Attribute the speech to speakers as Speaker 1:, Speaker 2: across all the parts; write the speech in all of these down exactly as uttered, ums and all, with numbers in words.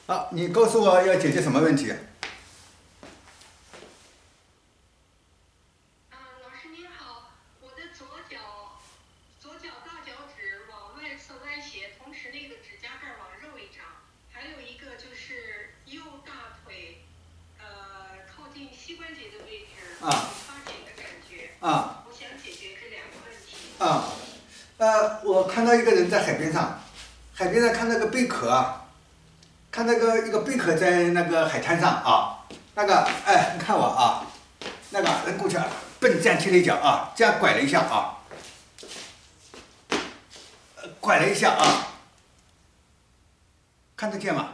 Speaker 1: 好，你告诉我要解决什么问题？
Speaker 2: 啊，老师您好，我的左脚左脚大脚趾往外侧歪斜，同时那个指甲盖往肉一长，还有一个就是右大腿，呃，靠近膝关节的位置有
Speaker 1: 啊
Speaker 2: 发紧的感觉。
Speaker 1: 啊
Speaker 2: 我想解决这两个问题。
Speaker 1: 啊，呃，我看到一个人在海边上，海边上看那个贝壳啊，看那个一个贝壳在那个海滩上啊，那个哎，你看我啊，那个人过去啊，笨站踢了一脚啊，这样拐了一下啊，呃拐了一下啊，看得见吗？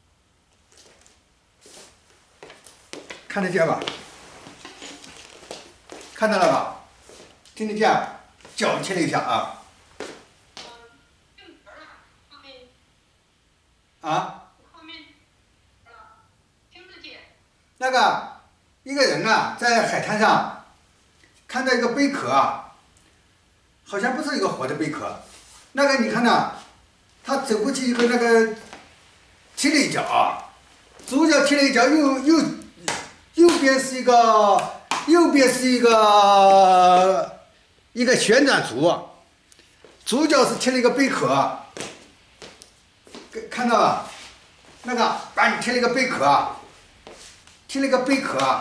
Speaker 1: 看得见吧？看到了吧？听得见？脚踢了一下啊
Speaker 2: 嗯，硬壳了，后面
Speaker 1: 啊，
Speaker 2: 后面呃，听得见。
Speaker 1: 那个一个人啊，在海滩上看到一个贝壳啊，好像不是一个活的贝壳。那个你看呐，他走过去以后，那个踢了一脚啊，左脚踢了一脚，右右右边是一个右边是一个一个旋转足，左脚是踢了一个贝壳，看到吧？那个把你踢了一个贝壳啊，踢了一个贝壳啊，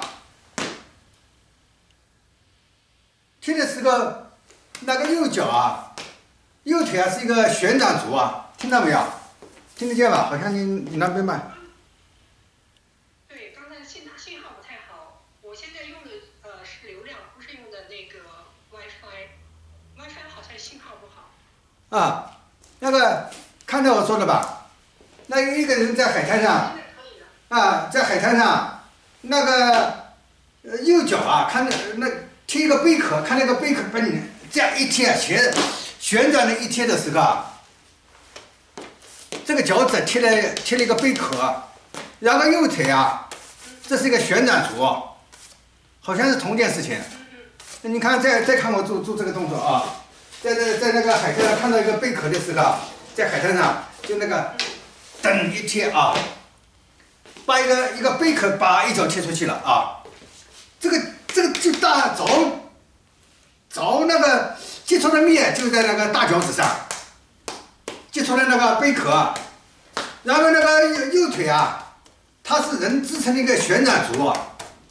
Speaker 1: 踢的是个那个右脚啊，右腿啊是一个旋转足啊，听到没有？听得见吧？好像你你那边吧。
Speaker 2: 对，刚才信信号不太好，我现在用的呃是流量，不是用的那个 WiFi，WiFi 好像信号不好。
Speaker 1: 啊，那个看到我说的吧？那一个人在海滩上
Speaker 2: 现在可以了。
Speaker 1: 啊，在海滩上，那个呃右脚啊，看那那踢一个贝壳，看那个贝壳把你这样一踢啊，旋旋转的一踢的时候啊，这个脚趾踢了踢了一个贝壳，然后右腿啊，这是一个旋转足，好像是同一件事情。你看，再再看我做做这个动作啊，在在在那个海滩上看到一个贝壳的时候，在海滩上就那个噔一踢啊，把一个一个贝壳把一脚踢出去了啊，这个这个就大着着那个接触的面就在那个大脚趾上，接触了那个贝壳，然后那个右右腿啊，它是人支撑的一个旋转足啊，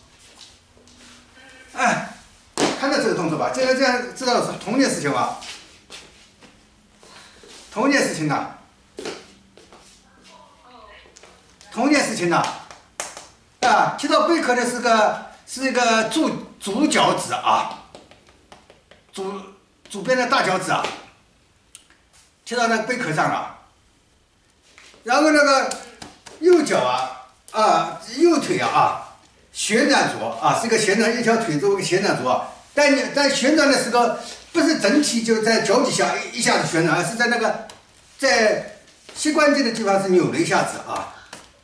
Speaker 1: 哎。看到这个动作吧，这个这样知道是同一件事情吧？同一件事情的，同一件事情的，啊，踢到贝壳的是个是一个足足脚趾啊，左左边的大脚趾啊，踢到那个贝壳上了，然后那个右脚啊啊右腿啊啊旋转足啊，是个旋转一条腿做个旋转足啊。但你在旋转的时候，不是整体就在脚底下一一下子旋转，而是在那个在膝关节的地方是扭了一下子啊。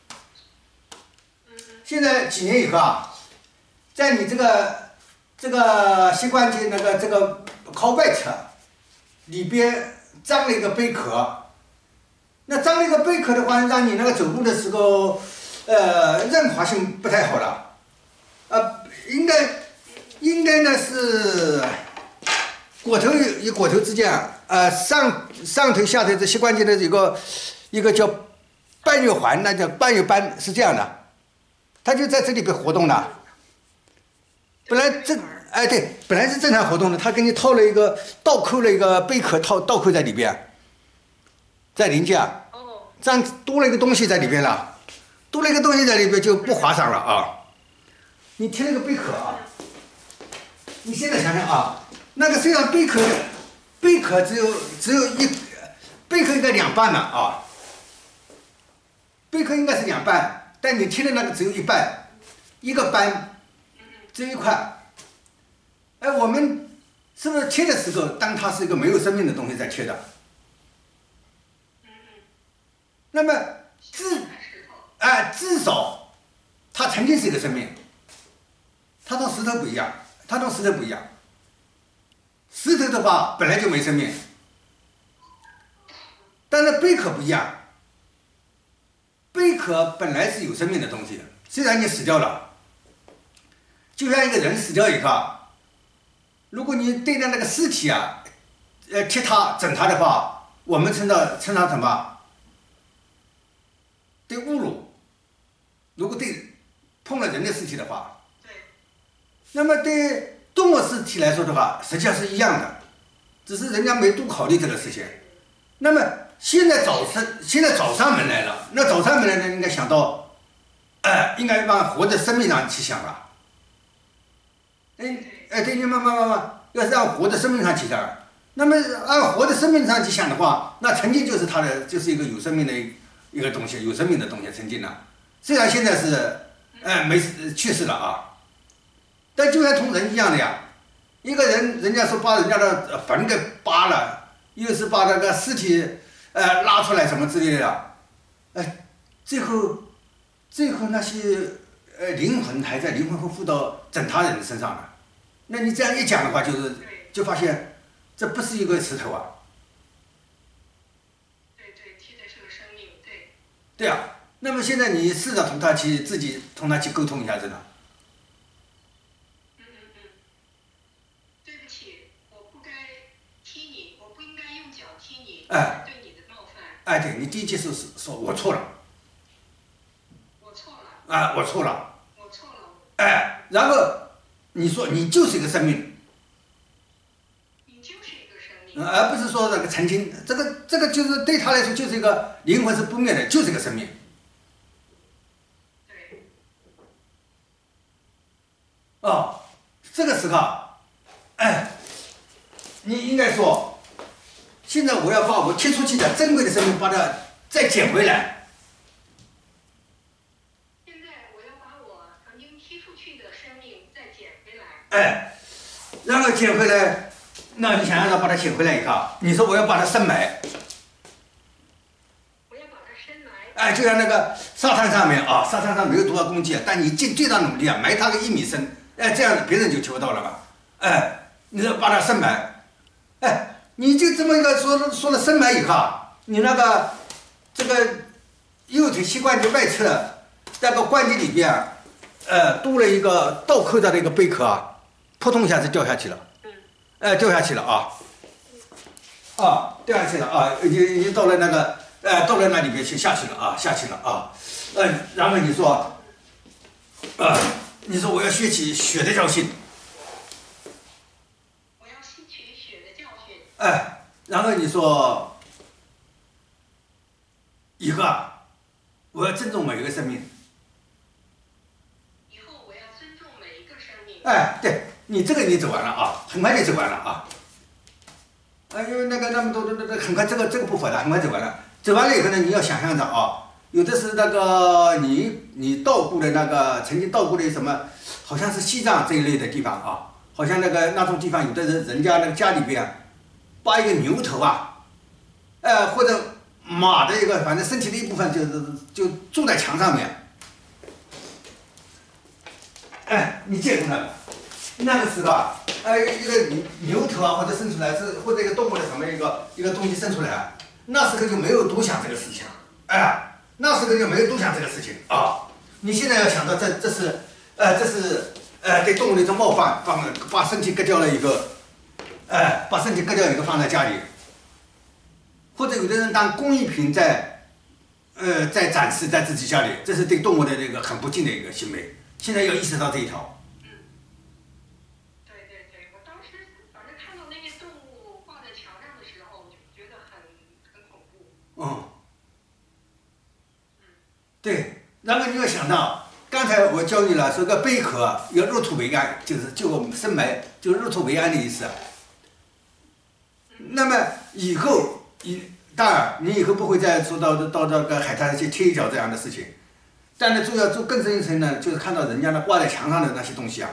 Speaker 1: 现在几年以后啊，在你这个这个膝关节那个这个靠外侧里边张了一个贝壳，那张了一个贝壳的话，让你那个走路的时候，呃，润滑性不太好了，呃，应该。应该呢是裹头与与裹头之间啊，呃上上腿下腿这膝关节的一个一个叫半月环，那叫半月斑，是这样的，它就在这里边活动的。本来正哎对，本来是正常活动的，它给你套了一个倒扣了一个贝壳套倒扣在里边，在临界啊，这样多了一个东西在里边了，多了一个东西在里边就不划算了啊。你贴了个贝壳啊。你现在想想啊，那个虽然贝壳，贝壳只有只有一，贝壳应该两半了啊，贝壳应该是两半，但你贴的那个只有一半，一个斑，只有一块。哎，我们是不是贴的时候，当它是一个没有生命的东西在贴的？那么至哎至少，它曾经是一个生命，它同石头不一样。它同石头不一样，石头的话本来就没生命，但是贝壳不一样，贝贝壳本来是有生命的东西，虽然你死掉了，就像一个人死掉以后，如果你对待那个尸体啊，呃，踢它、整它的话，我们称到称它什么？对侮辱。如果对碰了人的尸体的话，
Speaker 2: 对，
Speaker 1: 那么对动物尸体来说的话，实际上是一样的，只是人家没多考虑这个事情。那么现在找上现在找上门来了，那找上门来呢，应该想到，哎、应该往活的生命上去想了。哎哎，对，你慢慢慢慢，要是按活的生命上去想，那么按活的生命上去想的话，那曾经就是它的，就是一个有生命的一个东西，有生命的东西，曾经呢。虽然现在是，哎，没死去世了啊，但就像同人一样的呀，一个人人家说把人家的坟给扒了，又是把那个尸体，呃，拉出来什么之类的，哎，最后，最后那些呃灵魂还在，灵魂会附到整他人身上的，那你这样一讲的话，就是就发现这不是一个石头啊。
Speaker 2: 对对，替代是个生命，对。
Speaker 1: 对啊。那么现在你试着同他去自己同他去沟通一下子呢？
Speaker 2: 嗯嗯嗯。对不起，我不该踢你，我不应该用脚踢你，
Speaker 1: 哎，
Speaker 2: 对你的冒犯。
Speaker 1: 哎，对你第一件事是说我错了。
Speaker 2: 我错了。
Speaker 1: 啊，我错了。
Speaker 2: 我错了。
Speaker 1: 哎，然后你说你就是一个生命。
Speaker 2: 你就是一个生命。
Speaker 1: 而不是说那个曾经，这个这个就是对他来说就是一个灵魂是不灭的，就是一个生命。哦，这个时候，哎，你应该说，现在我要把我踢出去的珍贵的生命，把它再捡回来。
Speaker 2: 现在我要把我曾经踢出去的生命再捡回来。
Speaker 1: 哎，然后捡回来，那你想让它把它捡回来以后，你说我要把它深埋。
Speaker 2: 我要把它深埋。
Speaker 1: 哎，就像那个沙滩上面啊，沙滩上没有多少公斤，但你尽最大努力啊，埋它个一米深。哎，这样别人就听不到了嘛。哎，你说把它深埋，哎，你就这么一个说说了深埋以后，你那个这个右腿膝关节外侧那个关节里边，呃，多了一个倒扣的那个贝壳啊，扑通一下子掉下去了。
Speaker 2: 嗯。
Speaker 1: 哎，掉下去了啊。啊，掉下去了啊，已经已经到了那个，呃，到了那里边去下去了啊，下去了啊。嗯、呃，然后你说，啊、呃。你说我要学习血的教训，
Speaker 2: 我要吸取血的教训。
Speaker 1: 哎，然后你说，以后啊，我要尊重每一个生命。
Speaker 2: 以后我要尊重每一个生命。
Speaker 1: 哎，对你这个你走完了啊，很快就走完了啊。哎，因为那个那么多的那个很快这个这个不复杂，很快走完了。走完了以后呢，你要想象着啊，有的是那个你你到过的那个曾经到过的什么。好像是西藏这一类的地方啊，好像那个那种地方，有的人人家那个家里边，把一个牛头啊，呃或者马的一个，反正身体的一部分就是就住在墙上面。哎，你见过那个？那个时候啊，呃一个牛头啊，或者伸出来是或者一个动物的什么一个一个东西伸出来，那时候就没有多想这个事情，哎，那时候就没有多想这个事情啊。你现在要想到这这是。呃，这是呃对动物的一种冒犯，放把身体割掉了一个，呃，把身体割掉一个放在家里，或者有的人当工艺品在，呃，在展示在自己家里，这是对动物的这个很不敬的一个行为。现在要意识到这一条。
Speaker 2: 嗯，对对对，我当时反正看到那些动物挂在墙上的时候，就觉得很很恐怖。
Speaker 1: 嗯。对，然后你要想到。刚才我教你了，说个贝壳要入土为安，就是就我们深埋，就是入土为安的意思。那么以后，以当然你以后不会再说到到这个海滩去踢一脚这样的事情，但是就要做更深一层呢，就是看到人家那挂在墙上的那些东西啊，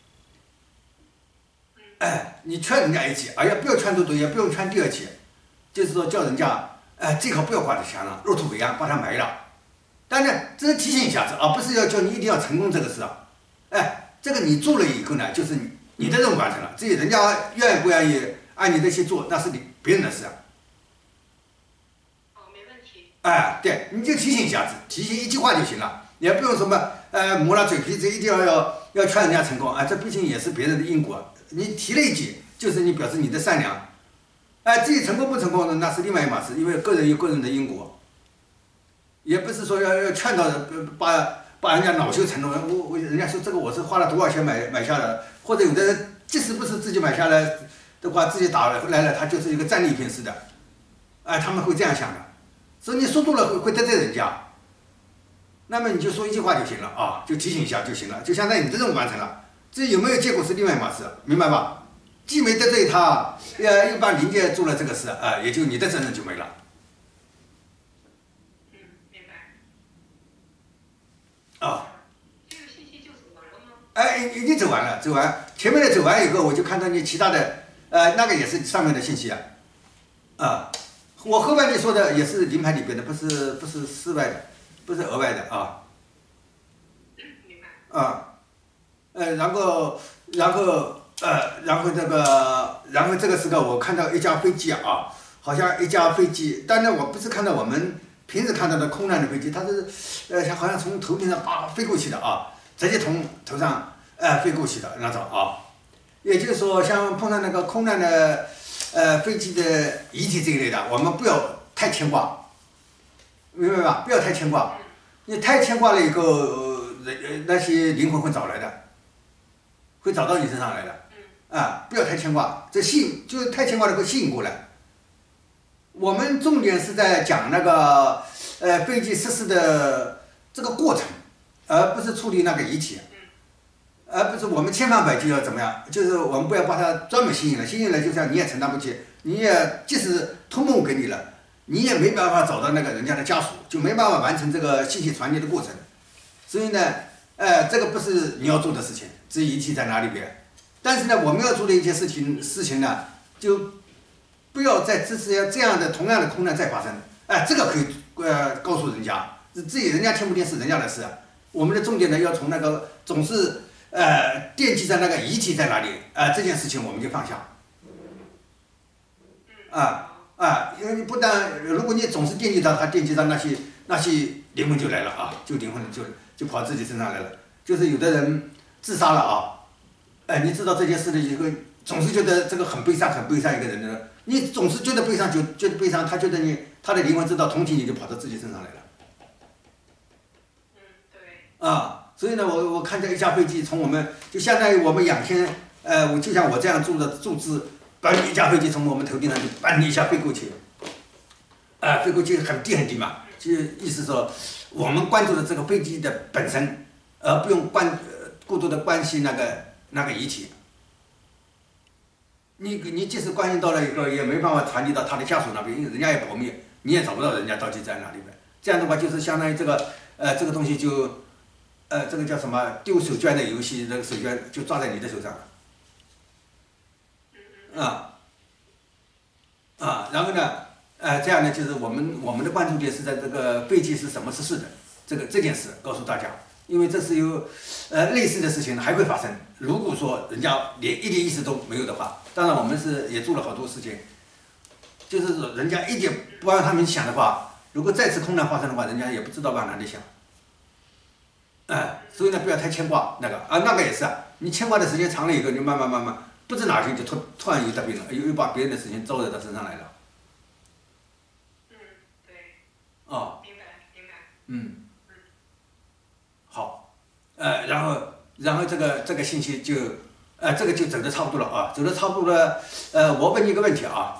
Speaker 1: 哎，你劝人家一句，哎呀，不要劝多多，也不用劝第二句，就是说叫人家，哎，最好不要挂在墙上，入土为安，把它埋了。当然，这是提醒一下子啊，不是要叫你一定要成功这个事啊。哎，这个你做了以后呢，就是你你的任务完成了。至于人家愿意不愿意按你这些做，那是你别人的事啊。
Speaker 2: 哦，没问题。
Speaker 1: 哎，对，你就提醒一下子，提醒一句话就行了，也不用什么呃磨了嘴皮子，一定要要要劝人家成功啊，这毕竟也是别人的因果，你提了一句，就是你表示你的善良。哎，至于成功不成功呢，那是另外一码事，因为个人有个人的因果，也不是说要要劝到把把人家恼羞成怒。我我人家说这个我是花了多少钱买买下来，或者有的人即使不是自己买下来的话，自己打来了，他就是一个战利品似的，哎，他们会这样想的，所以你说多了会会得罪人家。那么你就说一句话就行了啊，就提醒一下就行了，就相当于你的任务完成了。至于有没有结果是另外一码事，明白吧？既没得罪他，呃，又帮邻居做了这个事，啊、呃，也就你的责任就没了。
Speaker 2: 嗯，明白。
Speaker 1: 啊。
Speaker 2: 这个信息就走完了吗？
Speaker 1: 哎，已经走完了，走完前面的走完以后，我就看到你其他的，呃，那个也是上面的信息啊。啊，我后半句说的也是灵牌里边的，不是不是室外的，不是额外的啊。
Speaker 2: 明白。
Speaker 1: 啊，呃，然后然后。呃，然后这个，然后这个时候我看到一架飞机啊，好像一架飞机，当然我不是看到我们平时看到的空难的飞机，它是，呃，好像从头顶上叭飞过去的啊，直接从头上呃飞过去的那种啊，也就是说，像碰到那个空难的呃飞机的遗体这一类的，我们不要太牵挂，明白吧？不要太牵挂，你太牵挂了以后，呃，那些灵魂会找来的，会找到你身上来的。啊，不要太牵挂，这吸引就是太牵挂了会吸引过来。我们重点是在讲那个呃飞机失事的这个过程，而不是处理那个遗体，而不是我们千方百计要怎么样，就是我们不要把它专门吸引了，吸引了就像你也承担不起，你也即使通梦给你了，你也没办法找到那个人家的家属，就没办法完成这个信息传递的过程。所以呢，呃，这个不是你要做的事情，至于遗体在哪里边。但是呢，我们要做的一件事情事情呢，就不要再支持这样的同样的空难再发生。哎、呃，这个可以呃告诉人家，自己人家听不听是人家的事。我们的重点呢，要从那个总是呃惦记着那个遗体在哪里啊、呃，这件事情我们就放下。啊啊，因为你不但如果你总是惦记到他，惦记到那些那些灵魂就来了啊，就灵魂就就跑自己身上来了。就是有的人自杀了啊。哎，你知道这件事的以后，总是觉得这个很悲伤，很悲伤一个人的，你总是觉得悲伤，就觉得悲伤，他觉得你他的灵魂知道同情你，就跑到自己身上来了。
Speaker 2: 嗯，对。
Speaker 1: 啊，所以呢，我我看这一架飞机从我们就相当于我们仰天，呃，我就像我这样坐的坐姿，把一架飞机从我们头顶上就搬一下飞过去，啊、呃，飞过去很低很低嘛，就意思说我们关注的这个飞机的本身，而不用关、呃、过多的关心那个。那个遗体，你你即使关心到了以后，也没办法传递到他的家属那边，因为人家也保密，你也找不到人家到底在哪里边。这样的话，就是相当于这个呃这个东西就，呃这个叫什么丢手绢的游戏，这个手绢就抓在你的手上了。啊啊，然后呢，呃这样呢，就是我们我们的关注点是在这个飞机是什么失事的这个这件事，告诉大家。因为这是有，呃，类似的事情还会发生。如果说人家连一点意识都没有的话，当然我们是也做了好多事情，就是说人家一点不让他们想的话，如果再次空难发生的话，人家也不知道往哪里想。哎、呃，所以呢，不要太牵挂那个啊，那个也是啊，你牵挂的时间长了以后，你慢慢慢慢，不知哪天就突突然又得病了，又又把别人的事情招惹到身上来了。
Speaker 2: 嗯，对。
Speaker 1: 哦。
Speaker 2: 明白，明白。
Speaker 1: 嗯。好，呃，然后，然后这个这个信息就，呃，这个就走的差不多了啊，走的差不多了。呃，我问你一个问题啊。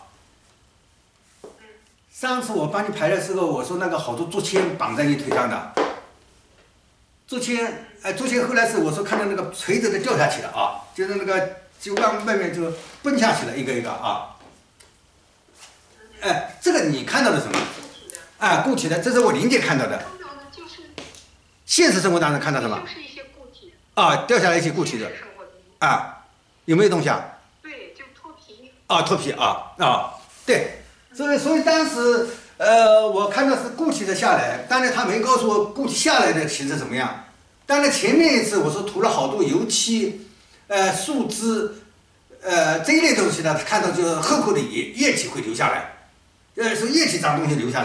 Speaker 1: 上次我帮你排的时候，我说那个好多竹签绑在你腿上的。竹签，哎、呃，竹签后来是我说看到那个垂直的掉下去了啊，就是那个酒缸外面就崩下去了，一个一个啊。哎、呃，这个你看到的什么？啊，固体的，这是我林姐看到的。现实生活当中看到什么？
Speaker 2: 就是一些固体。
Speaker 1: 啊，掉下来一些固体的。啊，有没有东西啊？
Speaker 2: 对，就脱皮。
Speaker 1: 啊，脱皮啊啊，对，所以所以当时呃，我看到是固体的下来，当然他没告诉我固体下来的形式怎么样。当然前面一次我说涂了好多油漆，呃，树枝，呃这一类东西呢，看到就是厚厚的液液体会流下来，呃，说液体脏东西流下来。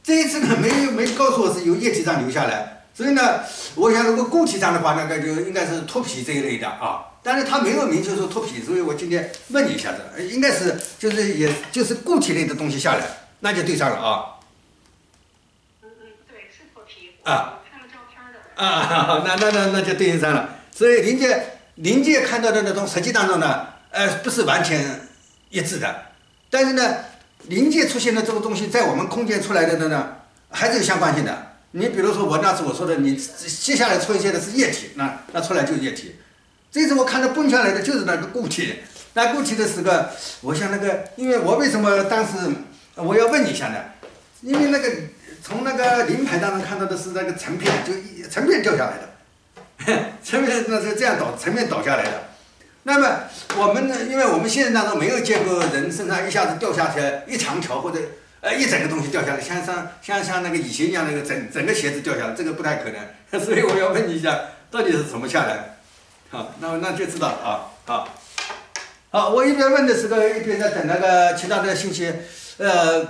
Speaker 1: 这一次呢没没告诉我是由液体上流下来，所以呢，我想如果固体上的话，那个就应该是脱皮这一类的啊。但是他没有明确说脱皮，所以我今天问你一下子，应该是就是也就是固体类的东西下来，那就对上了啊。
Speaker 2: 嗯嗯，对，是脱皮。
Speaker 1: 啊。
Speaker 2: 我看了照片的。
Speaker 1: 啊，那那那那就对应上了。所以临界临界看到的那种实际当中呢，呃，不是完全一致的，但是呢，临界出现的这个东西，在我们空间出来的呢，还是有相关性的。你比如说我那次我说的，你接下来出现的是液体，那那出来就是液体。这次我看到蹦下来的就是那个固体，那固体的是个，我想那个，因为我为什么当时我要问你一下呢？因为那个从那个灵牌当中看到的是那个成片，就一成片掉下来的，成片那是这样倒，成片倒下来的。那么我们呢，因为我们现实当中没有见过人身上一下子掉下去一长条或者呃一整个东西掉下来，像像像像那个蚁形一样那个整整个鞋子掉下来，这个不太可能。所以我要问你一下，到底是怎么下来？好，那那就知道了啊。好，好，我一边问的时候，一边在等那个其他的信息。呃，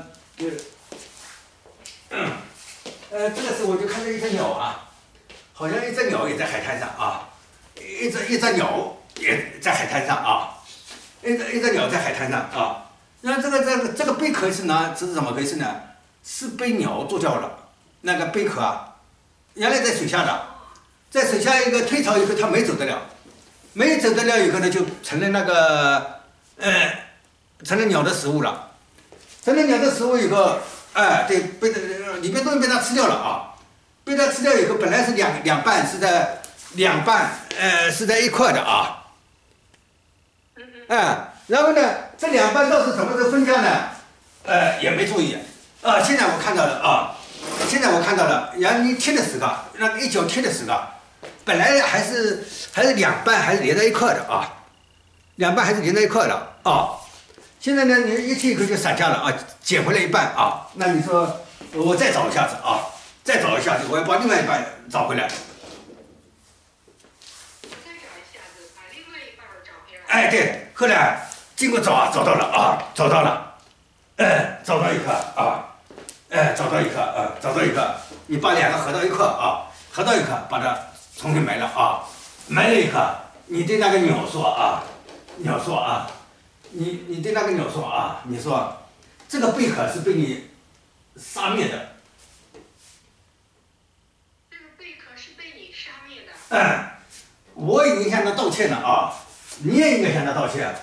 Speaker 1: 呃，呃，这个时候我就看到一只鸟啊，好像一只鸟也在海滩上啊，一只一只鸟也在海滩上啊，一只一只鸟在海滩上啊。那这个这个这个贝壳是呢，这是怎么回事呢？是被鸟做掉了。那个贝壳啊，原来在水下的，在水下一个退潮以后，它没走得了。没走得了以后呢，就成了那个，呃，成了鸟的食物了。成了鸟的食物以后，哎、呃，对，被里面东西被它吃掉了啊。被它吃掉以后，本来是两两半是在两半，呃，是在一块的啊。哎、呃，然后呢，这两半倒是什么时候分开呢？呃，也没注意。啊、呃，现在我看到了啊，现在我看到了，然后你踢的时候，那个一脚踢的时候。本来还是还是两半还是连在一块的啊，两半还是连在一块的啊。现在呢，你一踢一口就散架了啊，捡回来一半啊。那你说我再找一下子啊，再找一下子，我要把另外一半找回来。
Speaker 2: 再找一下子，把另外一半找回来。
Speaker 1: 哎，对，后来经过找啊，找到了啊，找到了，哎，找到一颗啊，哎，找到一颗啊，找到一颗，你把两个合到一块啊，合到一块，把它。重新埋了啊，埋了一颗，你对那个鸟说啊，鸟说啊，你你对那个鸟说啊，你说这个贝壳是被你杀灭的。
Speaker 2: 这个贝壳是被你杀灭的。
Speaker 1: 嗯，我已经向他道歉了啊，你也应该向他道歉。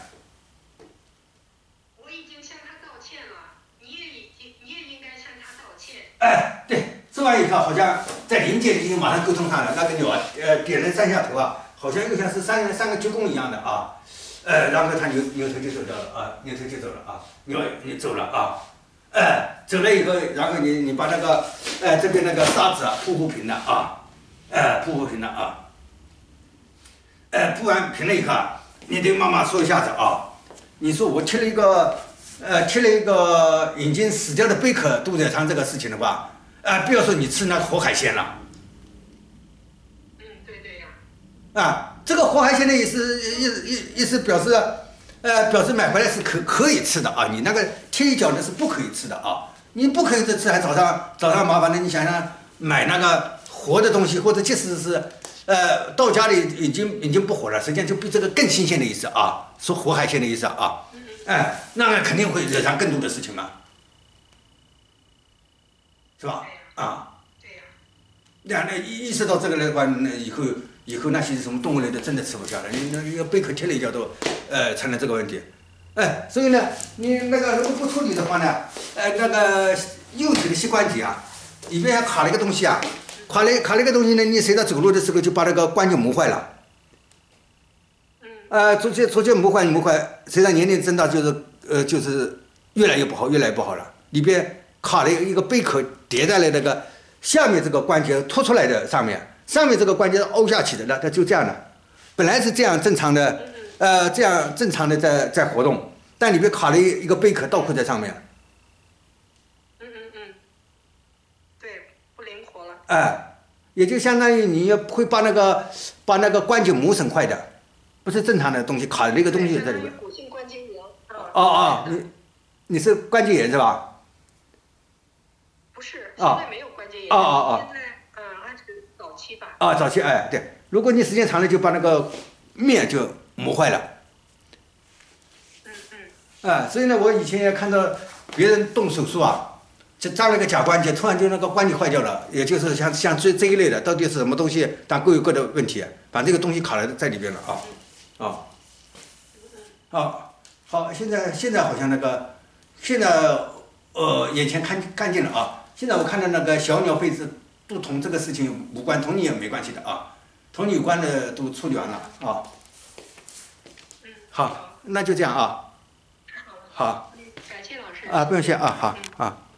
Speaker 2: 我已经向他道歉了，你也已经你也应该向他道歉。
Speaker 1: 哎，对。说完以后，好像在临界已经马上沟通上了。那个鸟啊，呃，点了三下头啊，好像又像是三个三个鞠躬一样的啊，呃，然后它扭扭头就走掉了啊，扭头就走了啊，鸟你走了啊，哎、呃，走了以后，然后你你把那个，呃，这边那个沙子啊铺铺平了啊，哎、呃，铺铺平了啊，哎、呃，铺完平了以后，你对妈妈说一下子啊，你说我踢了一个，呃，踢了一个已经死掉的贝壳肚子上这个事情的话。啊，不要说你吃那个活海鲜了。
Speaker 2: 嗯，对对呀。
Speaker 1: 啊，这个活海鲜的意思意意意思表示，呃，表示买回来是可可以吃的啊，你那个贴一脚的是不可以吃的啊，你不可以吃还找上找上麻烦的，你想想买那个活的东西，或者即使是呃到家里已经已经不活了，实际上就比这个更新鲜的意思啊，说活海鲜的意思啊，哎，那肯定会惹上更多的事情嘛。是吧？啊，
Speaker 2: 对呀。
Speaker 1: 那那意识到这个的话，那以后以后那些什么动物类的真的吃不消了。你那一个贝壳贴了一脚都，呃，成了这个问题。哎，所以呢，你那个如果不处理的话呢，呃，那个右腿的膝关节啊，里面还卡了一个东西啊，卡了卡了一个东西呢，你随着走路的时候就把那个关节磨坏了。
Speaker 2: 嗯。
Speaker 1: 呃，逐渐逐渐磨坏磨坏，随着年龄增大，就是呃就是越来越不好，越来越不好了。里边卡了一个贝壳。叠在了那个下面这个关节凸出来的上面，上面这个关节凹下去的，那它就这样的，本来是这样正常的，呃，这样正常的在在活动，但里面卡了一个贝壳倒扣在上面。
Speaker 2: 嗯嗯嗯，对，不灵活了。
Speaker 1: 哎、呃，也就相当于你会把那个把那个关节磨损坏的，不是正常的东西卡了一个东西在里面。
Speaker 2: 骨性关节炎。
Speaker 1: 哦哦，你你是关节炎是吧？
Speaker 2: 不是， 现在没有关节炎。
Speaker 1: 哦哦哦。
Speaker 2: 现在嗯，按是早期吧。
Speaker 1: 啊，早期哎，对，如果你时间长了，就把那个面就磨坏了。
Speaker 2: 嗯嗯。
Speaker 1: 啊，所以呢，我以前也看到别人动手术啊。就扎了个假关节，突然就那个关节坏掉了，也就是像像这这一类的，到底是什么东西？但各有各的问题，把这个东西卡在在里边了啊，啊，啊，好，现在现在好像那个，现在呃眼前看看见了啊，现在我看到那个小鸟被子都同这个事情无关，同你也没关系的啊，同你有关的都处理完了啊。好，那就这样啊。好。
Speaker 2: 感谢老师。
Speaker 1: 啊，不用谢啊，好啊。